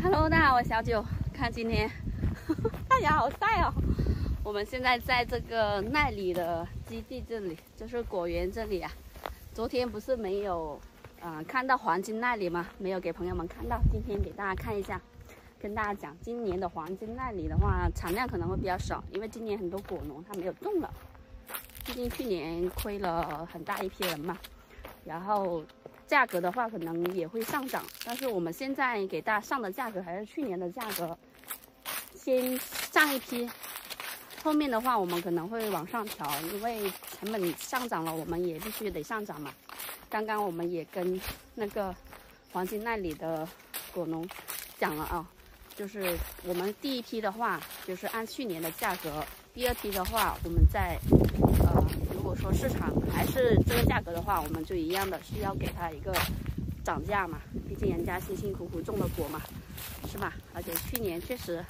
Hello， 大家好，我小九。看今天太阳好晒哦。我们现在在这个奈里的基地这里，就是果园这里啊。昨天不是没有看到黄金奈里吗？没有给朋友们看到，今天给大家看一下，跟大家讲，今年的黄金奈里的话，产量可能会比较少，因为今年很多果农他没有种了，毕竟去年亏了很大一批人嘛。然后价格的话可能也会上涨，但是我们现在给大家上的价格还是去年的价格，先上一批，后面的话我们可能会往上调，因为成本上涨了，我们也必须得上涨嘛。刚刚我们也跟那个黄金奈里的果农讲了啊，就是我们第一批的话就是按去年的价格，第二批的话我们在如果说市场还是这个价格的话，我们就一样的是要给他一个涨价嘛，毕竟人家辛辛苦苦种的果嘛，是吧？而且去年确实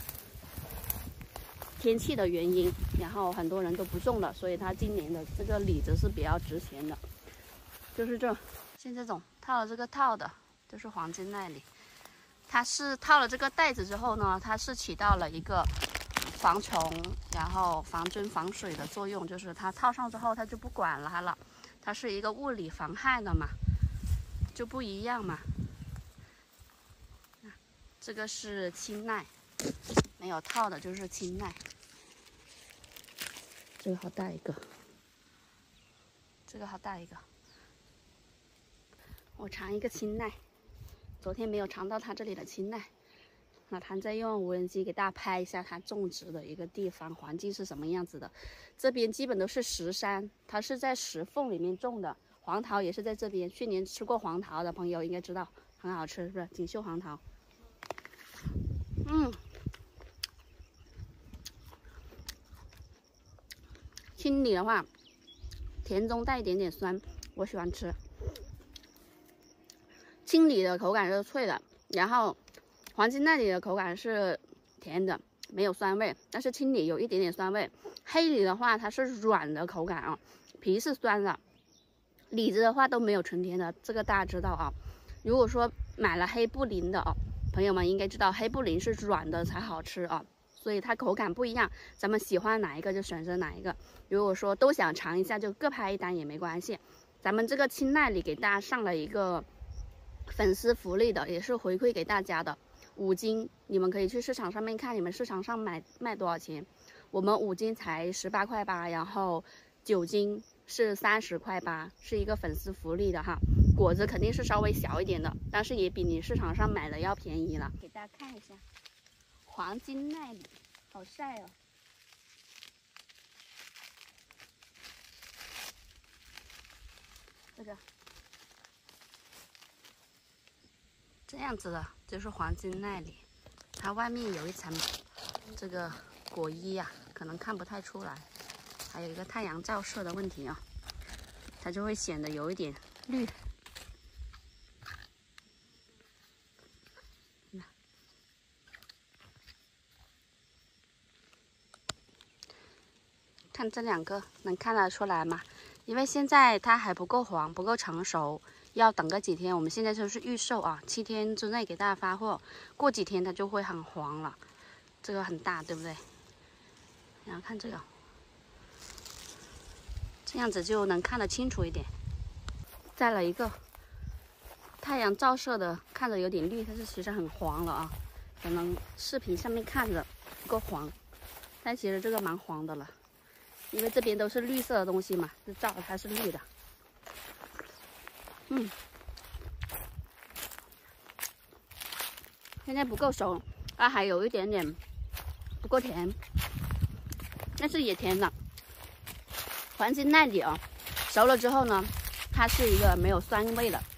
天气的原因，然后很多人都不种了，所以他今年的这个李子是比较值钱的。就是像这种套了这个套的，就是黄金奈里，它是套了这个袋子之后呢，它是起到了一个防虫，然后防菌防水的作用，就是它套上之后它就不管它了，它是一个物理防害的嘛，就不一样嘛。这个是青奈，没有套的就是青奈。这个好大一个，这个好大一个。我尝一个青奈，昨天没有尝到它这里的青奈。那他再用无人机给大家拍一下它种植的一个地方环境是什么样子的。这边基本都是石山，它是在石缝里面种的。黄桃也是在这边，去年吃过黄桃的朋友应该知道，很好吃，是不是？锦绣黄桃。青李的话，甜中带一点点酸，我喜欢吃。青李的口感是脆的，然后黄金奈里的口感是甜的，没有酸味，但是青李有一点点酸味。黑李的话，它是软的口感啊，皮是酸的。李子的话都没有纯甜的，这个大家知道啊。如果说买了黑布林的朋友们应该知道，黑布林是软的才好吃啊，所以它口感不一样，咱们喜欢哪一个就选择哪一个。如果说都想尝一下，就各拍一单也没关系。咱们这个青奈里给大家上了一个粉丝福利的，也是回馈给大家的，5斤，你们可以去市场上面看，你们市场上卖多少钱？我们5斤才18.8块，然后9斤是30.8块，是一个粉丝福利的哈。果子肯定是稍微小一点的，但是也比你市场上买的要便宜了。给大家看一下，黄金奈里，好晒哦。这个。这样子的就是黄金奈里，它外面有一层这个果衣呀，可能看不太出来，还有一个太阳照射的问题啊，它就会显得有一点绿。看这2个能看得出来吗？因为现在它还不够黄，不够成熟。要等个几天，我们现在就是预售啊，7天之内给大家发货，过几天它就会很黄了。这个很大，对不对？然后看这个，这样子就能看得清楚一点。再来一个，太阳照射的，看着有点绿，但是其实很黄了啊。可能视频上面看着不够黄，但其实这个蛮黄的了，因为这边都是绿色的东西嘛，就照它是绿的。现在不够熟，它还有一点点不够甜，但是也甜的。黄金奈里熟了之后呢，它是一个没有酸味的，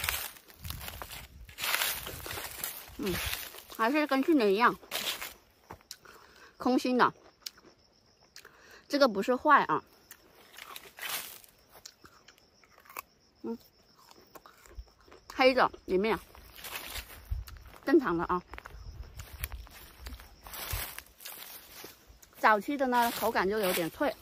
还是跟去年一样，空心的。这个不是坏啊，黑的里面正常的啊。早期的呢口感就有点脆，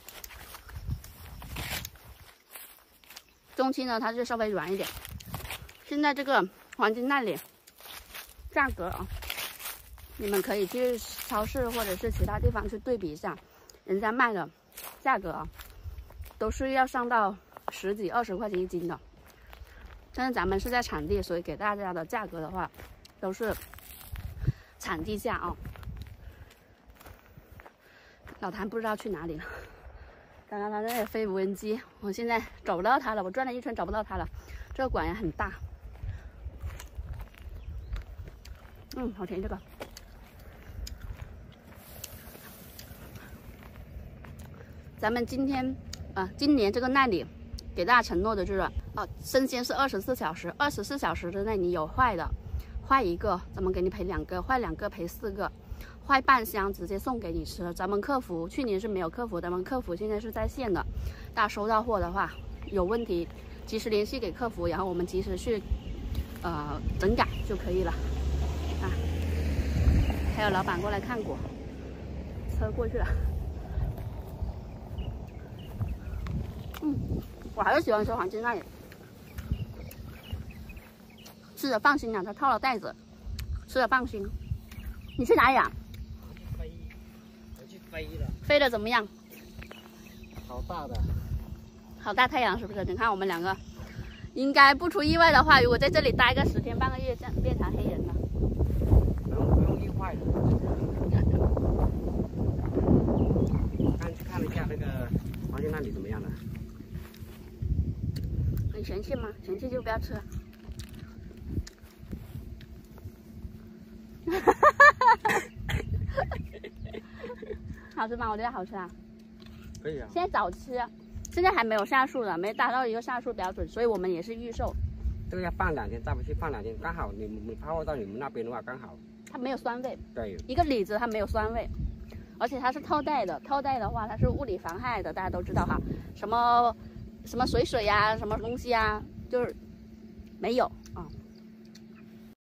中期呢它就稍微软一点。现在这个黄金奈里价格啊，你们可以去超市或者是其他地方去对比一下，人家卖的价格啊，都是要上到10几、20块钱一斤的。但是咱们是在产地，所以给大家的价格的话，都是产地价啊。老谭不知道去哪里了，刚刚他在那里飞无人机，我现在找不到他了，我转了一圈找不到他了。这个馆也很大，好甜这个。咱们今年这个奈里给大家承诺的就是，生鲜是24小时，24小时之内你有坏的，坏一个咱们给你赔2个，坏2个赔4个，坏半箱直接送给你吃。咱们客服去年是没有客服，咱们客服现在是在线的，大家收到货的话有问题及时联系给客服，然后我们及时去整改就可以了啊。还有老板过来看过，车过去了。我还是喜欢吃黄金奈里，吃的放心啊，他套了袋子，吃的放心。你去哪里啊？ 我去飞了。 飞的怎么样？ 好大的。 好大太阳是不是？你看我们2个，应该不出意外的话，如果在这里待个10天半个月，这样变成黑人了。 不用意外的。看了一下那个黄金奈里怎么样了？ 你嫌弃吗？嫌弃就不要吃了。好吃吗？我觉得好吃啊。 可以啊。 现在早吃，现在还没有下树的，没达到一个下树标准，所以我们也是预售。 这个要放2天，再不去放2天，刚好你抛货到你们那边的话，刚好。它没有酸味。 对。 一个李子它没有酸味，而且它是套袋的，套袋的话它是物理防害的，大家都知道哈。什么水呀、什么东西啊，就是没有啊，